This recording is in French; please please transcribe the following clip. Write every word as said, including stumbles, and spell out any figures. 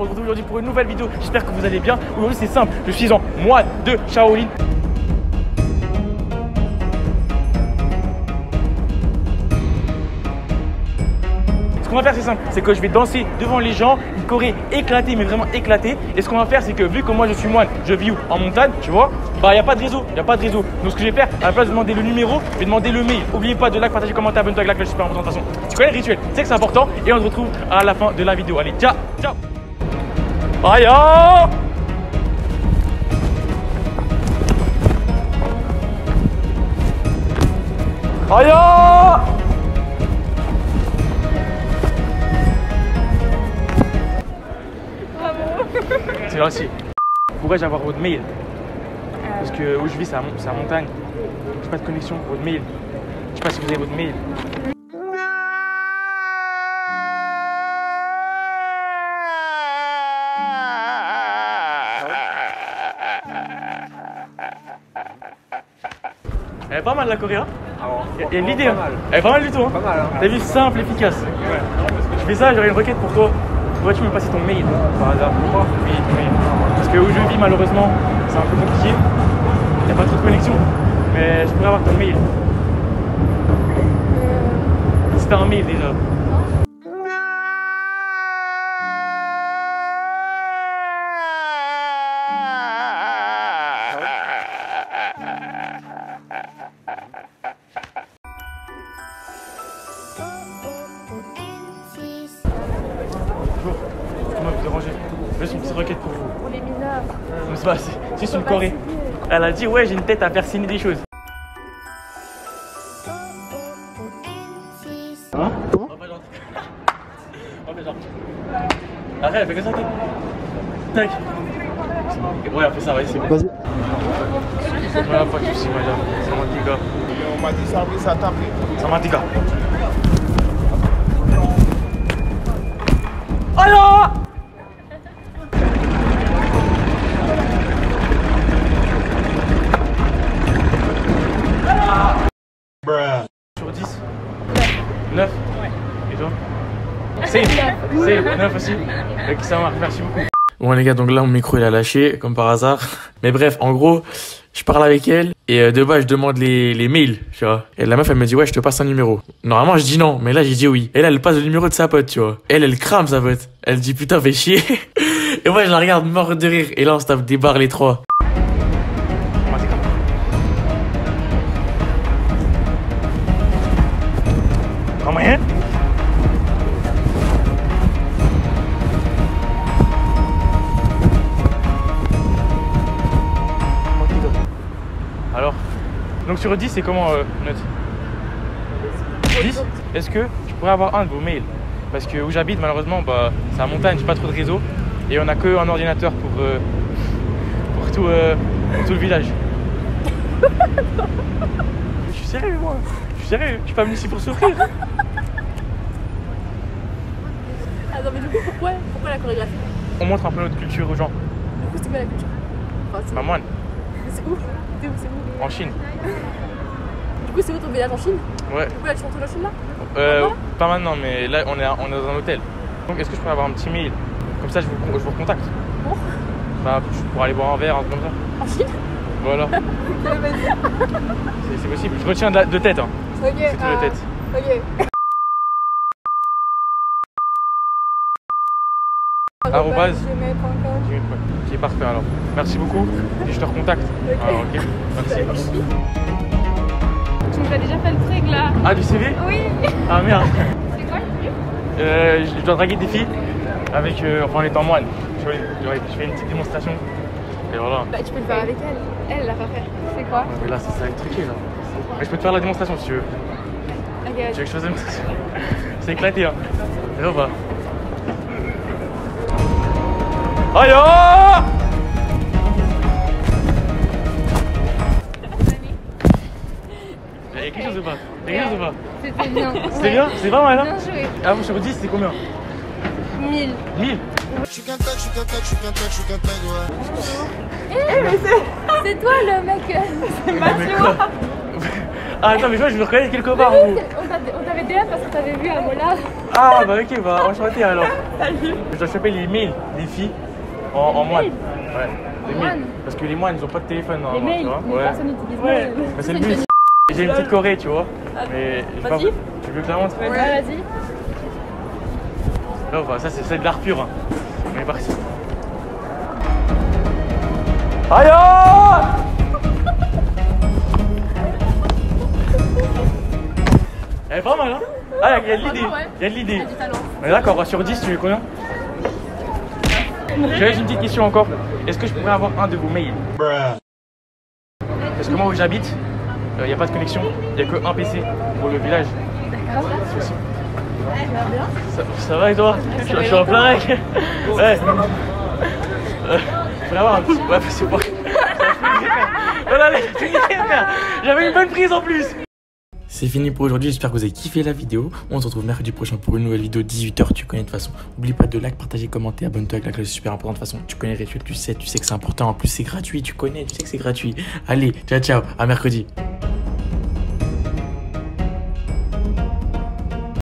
On se retrouve aujourd'hui pour une nouvelle vidéo. J'espère que vous allez bien. Aujourd'hui c'est simple, je suis en moine de Shaolin. Ce qu'on va faire c'est simple, c'est que je vais danser devant les gens, une choré éclatée, mais vraiment éclatée. Et ce qu'on va faire c'est que vu que moi je suis moine, je vis où en montagne, tu vois, bah il n'y a pas de réseau, il n'y a pas de réseau. Donc ce que je vais faire, à la place de demander le numéro, je vais demander le mail. N'oubliez pas de like, partager, commenter, abonne-toi avec la cloche, super important de toute façon. Tu connais le rituel, tu sais que c'est important. Et on se retrouve à la fin de la vidéo. Allez, ciao, ciao. Aïe oh Aïe oh C'est là aussi. Pourrais-je avoir votre mail? Parce que où je vis, c'est à la montagne. J'ai pas de connexion. Votre mail. Je sais pas si vous avez votre mail. Elle est pas mal la Corée, hein? Il y a l'idée, hein? Elle est pas mal du tout, hein? Pas mal, hein? T'as vu, simple, efficace. Ouais. Je fais ça, j'aurais une requête pour toi. Pourrais-tu me passer ton mail par hasard? Pourquoi? Oui, oui. Parce que où je vis, malheureusement, c'est un peu compliqué. Il n'y a pas trop de connexion. Mais je pourrais avoir ton mail. Si t'as un mail déjà. Bonjour, excusez-moi de vous déranger. J'ai une petite requête pour vous. Pour les mineurs. Non, c'est pas, c'est juste une Corée. Elle a dit ouais, j'ai une tête à faire signer des choses. Hein? Comment? On va gentil. On va gentil. Arrête, elle fait que ça, tac. Tac. Ouais, on fait ça, vas-y, c'est bon. Vas-y. Voilà, pas de soucis, madame. C'est mon petit gars. On m'a dit ça, ça tape. C'est mon petit gars. Alors sur dix? neuf? Ouais. Et toi? C'est c'est neuf aussi? Ok, ça marche, merci beaucoup. Bon les gars, donc là mon micro il a lâché comme par hasard. Mais bref, en gros, je parle avec elle et euh, de bas je demande les, les mails, tu vois. Et la meuf elle me dit ouais, je te passe un numéro. Normalement je dis non, mais là j'ai dit oui. Et là elle passe le numéro de sa pote, tu vois. Elle elle crame sa pote. Elle dit putain fais chier. Et moi je la regarde mort de rire. Et là on se tape des barres les trois. En moyen? Alors, donc sur dix, c'est comment euh, note? dix? Est-ce que je pourrais avoir un de vos mails? Parce que où j'habite, malheureusement, bah, c'est à montagne, j'ai pas trop de réseau. Et on a que un ordinateur pour, euh, pour, tout, euh, pour tout le village. Je suis sérieux, moi. Je suis sérieux, je suis pas venu ici pour souffrir. Ah non, mais du coup, pourquoi, pourquoi la chorégraphie? On montre un peu notre culture aux gens. Du coup, c'est quoi la culture? Enfin, Ma moine. C'est où? C'est où? C'est où? En Chine. Du coup, c'est où ton village en Chine? Ouais. Du coup, là, tu rentres en Chine là? Euh, pas maintenant, mais là, on est, on est dans un hôtel. Donc, est-ce que je pourrais avoir un petit mail? Comme ça, je vous, je vous recontacte. Pour? Bah, pour aller boire un verre, un truc comme ça. En Chine? Voilà. C'est possible. Je retiens de, la, de tête. Hein. Ok. C'est tout ah, de tête. Ok. Arrobase. gmail point com. Qui est parfait alors. Merci beaucoup. Et je te recontacte. Ok. Ah, ok. Merci. Tu nous as déjà fait le truc là? Ah, du C V? Oui. Ah merde. C'est quoi le truc? Euh, je dois draguer des filles avec, euh, enfin en étant moine. Je, je fais une petite démonstration. Et voilà. Bah, tu peux le faire avec elle. Elle l'a pas fait. C'est quoi? Ouais, mais là, ça va être truqué là. Mais je peux te faire la démonstration si tu veux. Ok, Tu veux que je fasse la démonstration? C'est éclaté, hein. Et va. Aïe oh! Il y a quelque chose ou pas? Il y a quelque chose ou pas? C'était bien. C'était bien? C'est pas mal, hein? Bien joué. Ah, sur dix, c'est combien? mille. mille? Je suis qu'un tag, je suis qu'un tag, je suis qu'un tag, je suis qu'un tag, ouais. Eh, mais c'est... C'est toi le mec. C'est Ah, attends, mais je vois, je me reconnais quelque part. Oui, on t'avait D M parce que t'avais vu à Mola. Ah bah ok, bah enchanté alors. Salut. Je dois choper les mails des filles en, en moine. Ouais, les mails. Moines. Parce que les moines ils ont pas de téléphone Les normalement, mails, tu vois. mais Ouais. personne n'utilise Ouais. mail. Mais c'est le but. J'ai une petite choré, tu vois. Ah, Mais j'ai pas- vas-y. Tu veux que je la montre? Ouais, vas-y. Non, enfin, ça c'est de l'art pur. Hein. On est parti. Aïe! Elle est pas mal, hein? Ah, il y a de l'idée. ouais. Il y a de l'idée. T'as du talent. On est d'accord, sur dix, tu veux combien? J'avais une petite question encore. Est-ce que je pourrais avoir un de vos mails? Parce que moi où j'habite, il n'y a pas de connexion. Il n'y a que un P C pour le village. D'accord. Ça, ça va et toi? Je, je suis en plein rec. Ouais. Euh, je pourrais avoir un petit. Ouais, c'est pas. Voilà, là, j'ai tout niqué, frère. J'avais une bonne prise en plus. C'est fini pour aujourd'hui, j'espère que vous avez kiffé la vidéo. On se retrouve mercredi prochain pour une nouvelle vidéo, dix-huit heures, tu connais de toute façon. N'oublie pas de like, partager, commenter, abonne-toi avec la cloche, c'est super important de toute façon. Tu connais les rituels, tu sais, tu sais que c'est important. En plus, c'est gratuit, tu connais, tu sais que c'est gratuit. Allez, ciao, ciao, à mercredi.